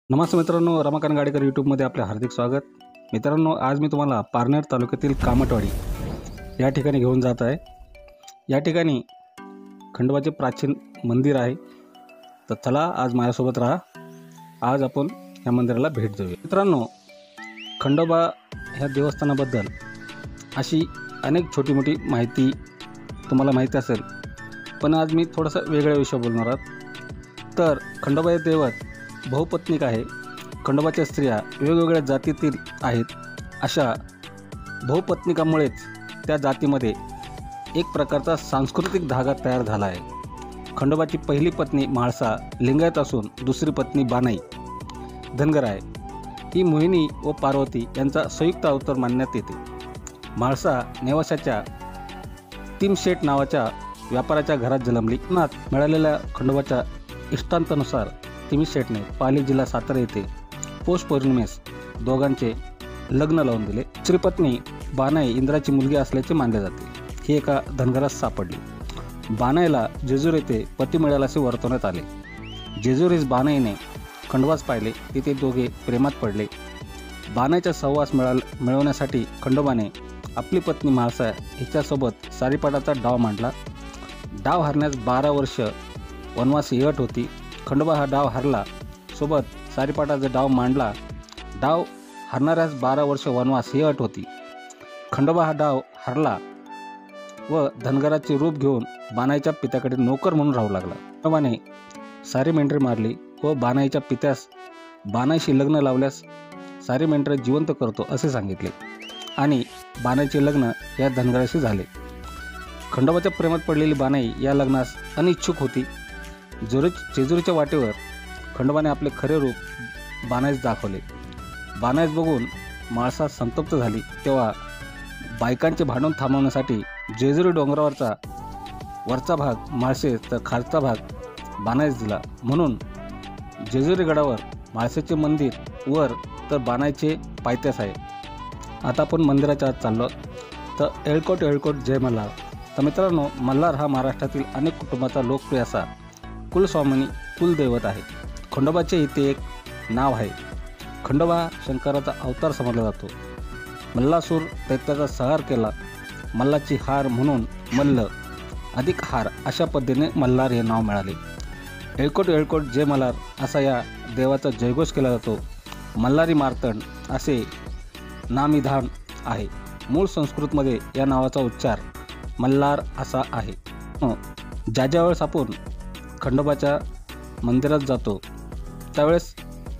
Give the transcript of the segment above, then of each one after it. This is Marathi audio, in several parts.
नमस्ते मित्रांनो, रमाकांत गाडेकर यूट्यूबमध्ये आपले हार्दिक स्वागत। मित्रांनो, आज मी तुम्हाला पारनेर तालुक्यातील कामटवाडी या ठिकाणी घेऊन जात आहे। या ठिकाणी खंडोबाचे प्राचीन मंदिर आहे। तर चला आज माझ्यासोबत राहा, आज आपण या मंदिराला भेट देऊया। मित्रांनो, खंडोबा ह्या देवस्थानाबद्दल अशी अनेक छोटी मोठी माहिती तुम्हाला माहिती असेल, पण आज मी थोडासा वेगळ्या विषय बोलणार आहे। तर खंडोबा हे दैवत बहुपत्नीक आहे। खंडोबाच्या स्त्रिया वेगवेगळ्या जातीतील आहेत। अशा बहुपत्निकामुळेच त्या जातीमध्ये एक प्रकारचा सांस्कृतिक धागा तयार झाला आहे। खंडोबाची पहिली पत्नी म्हाळसा लिंगायत असून दुसरी पत्नी बानाई धनगर आहे। ही मोहिनी व पार्वती यांचा संयुक्त अवतार मानण्यात येते। म्हाळसा नेवाशाच्या तिमशेठ नावाच्या व्यापाराच्या घरात जन्मली। नात मिळालेल्या खंडोबाच्या इष्टांतानुसार तिमशेठने पाली जिल्हा सातारा येथे पौष पौर्णिमेस दोघांचे लग्न लावून दिले। श्रीपत्नी बानाई इंद्राची मुलगी असल्याचे मानले जाते। ही एका धनगरास सापडली। बानाईला जेजूर येथे पती मिळाला असे वर्तवण्यात आले। जेजुरीस बानाईने खंडोबास पाहिले, तिथे दोघे प्रेमात पडले। बानाईचा सहवास मिळवण्यासाठी खंडोबाने आपली पत्नी म्हाळसा हिच्यासोबत सारीपाटाचा डाव मांडला। डाव हरण्यास 12 वर्ष वनवास ही अट होती। खंडोबा हा डाव हरला, सोबत सारीपाटाचा डाव मांडला। डाव हरणाऱ्यास 12 वर्ष वनवास ही अट होती। खंडोबा हा डाव हरला व धनगराचे रूप घेऊन बानाईच्या पित्याकडे नोकर म्हणून राहू लागला। खंडोबाने सारी मेंढरे मारली व बानाईच्या पित्यास बानाईशी लग्न लावल्यास सारी मेंढरे जिवंत करतो असे सांगितले आणि बानाईचे लग्न या धनगराशी झाले। खंडोबाच्या प्रेमात पडलेली बानाई या लग्नास अनिच्छुक होती। जेजुरीच्या वाटेवर खंडोबाने आपले खरे रूप बानाईस दाखवले। बानाईस बघून म्हाळसा संतप्त झाली। तेव्हा बायकांचे भांडण थांबवण्यासाठी जेजुरी डोंगरावरचा वरचा भाग म्हाळसेस तर खालचा भाग बानाईस दिला। म्हणून जेजुरी गडावर म्हाळसेचे मंदिर वर तर बानाईचे पायथ्यास आहे। आता आपण मंदिराच्या आत चाललो तर येळकोट जय मल्हार। तर मित्रांनो, मल्हार हा महाराष्ट्रातील अनेक कुटुंबाचा लोकप्रिय असा कुलस्वामिनी कुलदैवत आहे। खंडोबाचे इथे एक नाव आहे। खंडोबा शंकराचा अवतार समजला जातो। मल्लासूर दैत्याचा संहार केला। मल्लाची हार म्हणून मल्ल अधिक हार अशा पद्धतीने मल्हार हे नाव मिळाले। येळकोट जय मल्हार असा या देवाचा जयघोष केला जातो। मल्हारी मार्तंड असे नामविधान आहे। मूळ संस्कृतमध्ये या नावाचा उच्चार मल्हार असा आहे। ज्यावेळेस आपण खंडोबाच्या मंदिरात जातो त्यावेळेस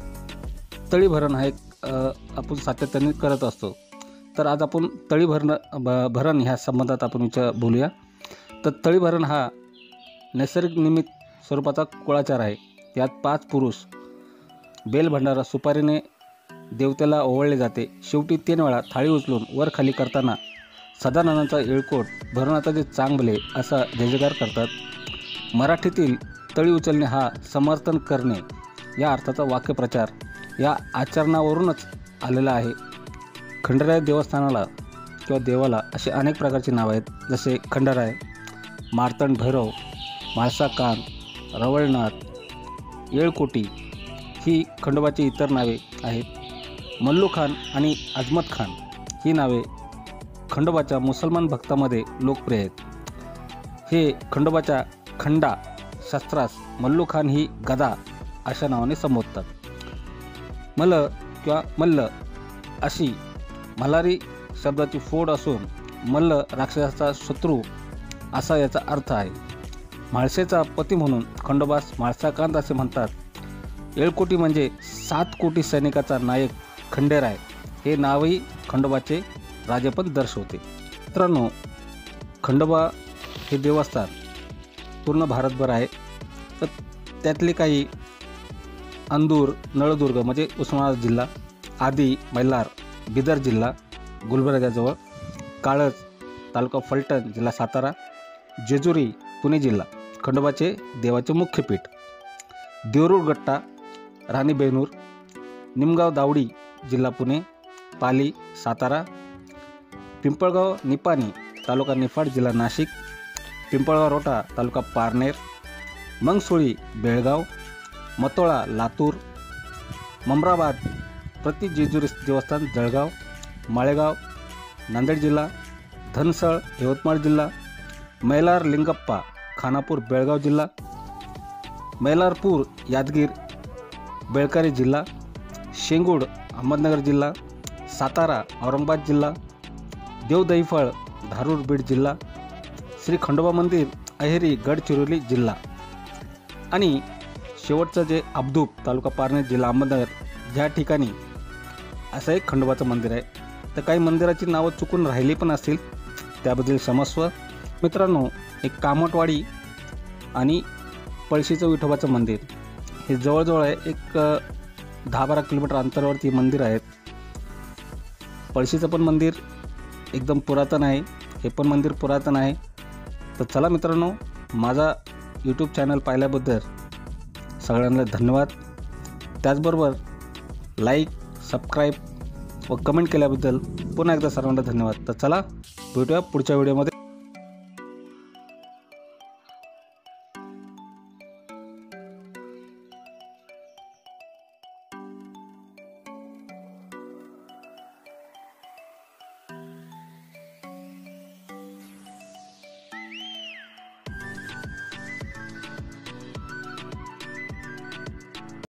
तळीभरण हा एक आपण सातत्याने करत असतो। तर आज आपण भरण ह्या संबंधात आपण बोलूया। तर तळीभरण हा नैसर्गिक निमित्त स्वरूपाचा कुळाचार आहे। यात 5 पुरुष बेलभंडारा सुपारीने देवतेला ओवाळले जाते। शेवटी 3 वेळा थाळी उचलून वर खाली करताना सदानंदाचा येळकोट भरणाचा जे चांगले असा जयजयकार करतात। मराठीतील तळी उचलणे हा समर्थन करणे या अर्थाचा वाक्यप्रचार या आचरणावरूनच आलेला आहे। खंडराय देवस्थानाला किंवा देवाला असे अनेक प्रकारची नावे आहेत, जसे खंडराय, मार्तंड भैरव, म्हाळसा कान, रवळनाथ, येळकोटी ही खंडोबाची इतर नावे आहेत। मल्लू खान आणि अजमत खान ही नावे खंडोबाच्या मुसलमान भक्तांमध्ये लोकप्रिय आहेत। हे खंडोबाच्या खंडा शस्त्रास मल्लू खान ही गदा अशा नावाने संबोधतात। मल्ल अशी मल्हारी शब्दाची फोड असून मल्ल राक्षसाचा शत्रू असा याचा अर्थ आहे। म्हाळसेचा पती म्हणून खंडोबास म्हाळसाकांत असे म्हणतात। येळकोटी म्हणजे 7 कोटी सैनिकाचा नायक खंडेराय हे नावही खंडोबाचे राजेपद दर्शवते। मित्रांनो, खंडोबा हे देवस्थान पूर्ण भारतभर आहे। तर त्यातले काही अंदूर, नळदुर्ग म्हणजे उस्मानाबाद जिल्हा, आदी मैलार बिदर जिल्हा गुलबर्गाजवळ, काळज तालुका फलटण जिल्हा सातारा, जेजुरी पुणे जिल्हा खंडोबाचे देवाचे मुख्य पीठ, देवरूरगट्टा राणीबेनूर, निमगाव दावडी जिल्हा पुणे, पाली सातारा, पिंपळगाव निपाणी तालुका निफाड जिल्हा नाशिक, पिंपळगाव रोटा तालुका पारनेर, मंगसुळी बेळगाव, मतोळा लातूर, ममराबाद प्रति जेजुरी देवस्थान जळगाव, माळेगाव नांदेड जिल्हा, धनसळ यवतमाळ जिल्हा, मैलार लिंगप्पा खानापूर बेळगाव जिल्हा, मैलारपूर यादगीर बेळकारी जिल्हा, शेंगूड अहमदनगर जिल्हा, सातारा औरंगाबाद जिल्हा, देवदहीफळ धारूर बीड जिल्हा, श्री खंडोबा मंदिर अहेरी गडचिरोली जिल्हा आणि शेवटचं जे अब्दूप तालुका पारनेर जिल्हा अहमदनगर ह्या ठिकाणी असं एक खंडोबाचं मंदिर आहे. तर काही मंदिराची नावं चुकून राहिली पण असतील त्याबद्दल क्षमस्व. मित्रांनो, एक कामटवाडी आणि पळशीचं विठोबाचं मंदिर हे जवळजवळ आहे. एक 10-12 किलोमीटर अंतरावरती मंदिर आहेत. पळशीचं पण मंदिर एकदम पुरातन आहे, हे पण मंदिर पुरातन आहे. तर चला मित्रांनो, माझा यूट्यूब चॅनल पाहिल्याबद्दल सगळ्यांना धन्यवाद. त्याचबरोबर लाईक, सबस्क्राईब व कमेंट केल्याबद्दल पुन्हा एकदा सर्वांना धन्यवाद. तर चला भेटूया पुढच्या व्हिडिओमध्ये.